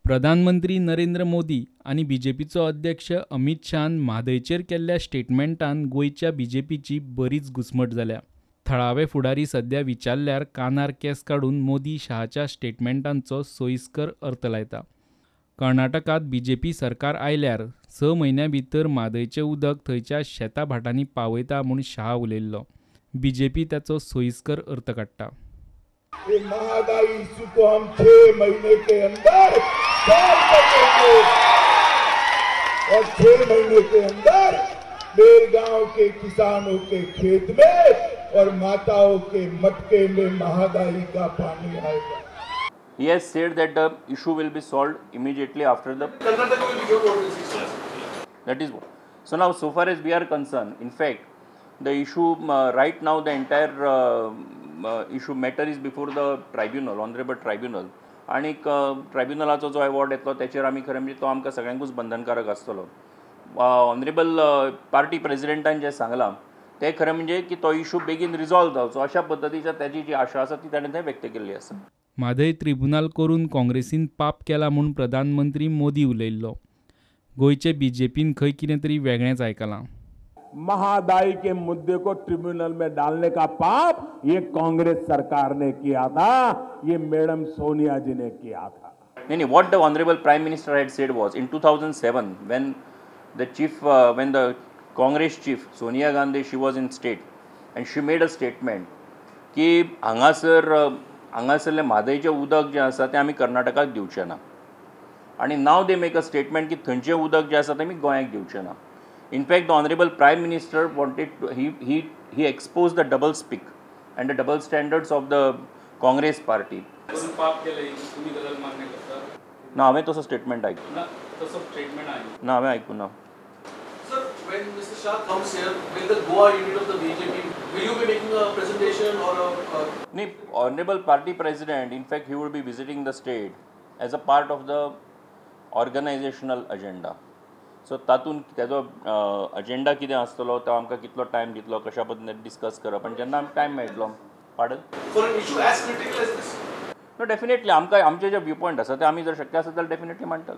प्रधानमंत्री नरेंद्र मोदी आणि बीजेपीचो अध्यक्ष अमित शहान म्हादयचेर केल्ल्या स्टेटमेंटान गोयच्या बीजेपीची बरीच घुसमट जाल्या. थळावे फुडारी सध्या विचारल्यार कानार केंस काडून मोदी शहाच्या स्टेटमेंटांचो सोयिस्कर अर्थ लायता. कर्नाटकात बीजेपी सरकार आयल्यार 6 म्हयन्यां भितर म्हादयचें उदक थंयच्या शेता भाटांनी पावयता म्हूण शहा उलयल्लो. बीजेपी ताचो सोयिस्कर अर्थ काडटा. महंगाई इश्यू को हम 6 महीने के अंदर सॉल्व करेंगे और 6 महीने के अंदर बेलगांव के किसानों के खेत में और माताओं के मटके में महंगाई का पानी आएगा. He has said that the issue will be solved immediately after the Karnataka will give notice. That is what. So now, so far as we are concerned, in fact, the issue right now, the entire issue matter is before the tribunal, honorable tribunal. आणि ट्रायब्युनलाचो जो award येतलो त्याचेर आमी खरें म्हणजे तो आमकां सगळ्यांकूच बंधनकारक आसतलो. ऑनरेबल पार्टी प्रेसिडेंटान जें सांगलां तें खरें म्हणजे की तो इशू बेगीन रिजॉल्व जावचो अशा पद्दतीच्या त्याची जी आशा आसा ती ताणें थंय व्यक्त केल्ली आसा. म्हादय ट्रिब्युनल करून काँग्रेसीन पाप केला म्हूण प्रधानमंत्री मोदी उलयल्लो. गोयचे बीजेपीन खंय कितें तरी वेगळेंच आयकलां. महंगाई के मुद्दे को ट्रिब्यूनल में डालने का पाप ये कांग्रेस सरकार ने किया था, ये मैडम सोनिया जी ने किया था. नहीं, what the honorable prime minister had said was in 2007 when the Congress chief Sonia Gandhi, she was in state and she made a statement की हांगासरले म्हादयचें उदक जें आसा तें आमी कर्नाटकाक दिवचें ना. आणि नाव दे मेक अ स्टेटमेंट की थंयचें उदक जें आसा तें आमी गोंयाक दिवचें ना. In fact, the honorable prime minister wanted to, he exposed the double speak and the double standards of the Congress party. ना हांवें तसो स्टेटमेंट आयकूं ना हांवें आयकूं ना. Sir, when Mr. Shah comes here, will the Goa unit of the BJP, will you be making a presentation or a? No, honorable party president, in fact, he will be visiting the state as a part of the organizational agenda. So तातूंत तेजो agenda कितें आसतलो तो आमकां कितलो time दितलो कशा पद्दतीन डिस्कस करप आनी जेन्ना आमकां टायम मेळटलो. Pardon for an issue as critical as this. No, definitely आमकां आमचे जे व्यू पॉयंट आसा ते आमी जर शक्य आसा जाल्यार डेफिनेटली मांडटले.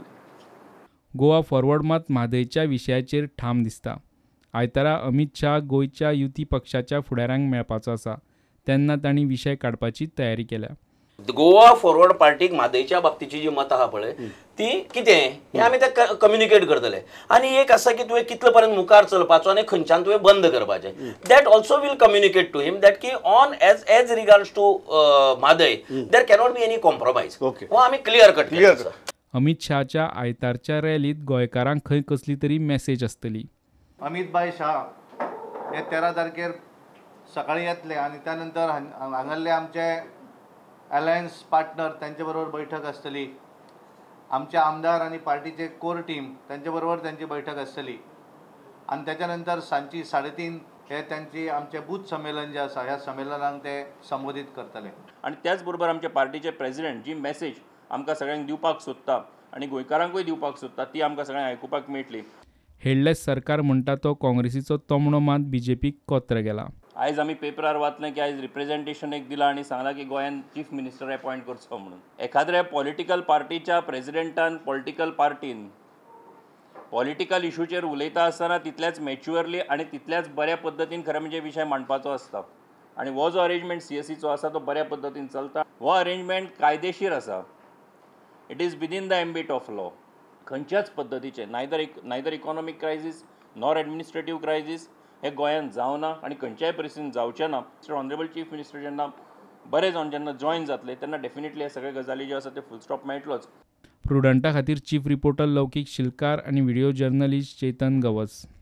गोवा फॉरवर्ड मात म्हादयच्या विशयाचेर ठाम दिसता. आयतारा अमित शाह गोंयच्या युती पक्षाच्या फुडाऱ्यांक मेळपाचो आसा तेन्ना तांणी विशय काडपाची तयारी केल्या. गोवा फॉरवर्ड पार्टीक म्हादयच्या बाबतीची जी मतां आहा पळय ती कितें हें आमी ते कम्युनिकेट करतले. आनी एक आसा की तुवें कितले पर्यंत मुखार चलपाचो आनी खंयच्यान तुवें बंद करपाचें. That also will communicate to him that की on as regards to Mhadei there cannot be any compromise. हो आमी क्लियर कट. अमित शहाच्या आयतारच्या रॅलीत गोंयकारांक खंय कसली तरी मेसेज आसतली. अमित भाई शाह हे 13 तारखेर सकाळी येतले आनी त्या नंतर हांगासले आमचे अलायन्स पार्टनर त्यांचे बरोबर बैठक आसतली. आमचे आमदार आणि पार्टीचे कोर टीम त्यांचे बरोबर त्यांची बैठक आसतली. आणि त्याच्यानंतर सांची 3:30 हे त्यांची आमचे बूथ संमेलन जे आसा ह्या संमेलनाक ते संबोधित करतले. आणि त्याच बरोबर आमचे पार्टीचे प्रेसिडेंट जी मेसेज आमकां सगळ्यांक दिवपाक सोदता आनी गोंयकारांकूय दिवपाक सोदता ती आमकां सगळ्यांक आयकुपाक मेळटली. हेडलेस सरकार म्हणटा तो काँग्रेसीचो तमणो मात बीजेपीक कोत्र गेला. आयज आमी पेपरार वाचलें की आयज रिप्रेझेंटेशन एक दिलां आनी सांगलां की गोंयान चीफ मिनिस्टर अपॉयंट करचो म्हणून. एखाद्या पॉलिटिकल पार्टीच्या प्रेसिडेंटान पॉलिटिकल पार्टीन पॉलिटिकल इशूचेर उलयता आसतना तितल्याच मॅच्युअरली आनी तितल्याच बऱ्या पद्दतीन खरें म्हणजे विशय मांडपाचो आसता. आनी हो जो अरेंजमेंट CSEचो आसा तो बऱ्या पद्दतीन चलता. हो अरेंजमेंट कायदेशीर आसा. It is within the ambit of law. खंयच्याच पद्दतीचे neither economic crisis nor administrative crisis हे गोंयांत जावना आनी खंयच्याय परिस्थितीन जावचें ना. ऑनरेबल चीफ मिनिस्टर जेन्ना बरें जावन जेन्ना जॉयन जातले तेन्ना डेफिनेटली हे सगळे गजाली ज्यो आसा ते फूल स्टॉप मेळटलोच. प्रुडंटा खातीर चीफ रिपोर्टर लौकीक शिलकार आनी व्हिडिओ जर्नलिस्ट चेतन गवस.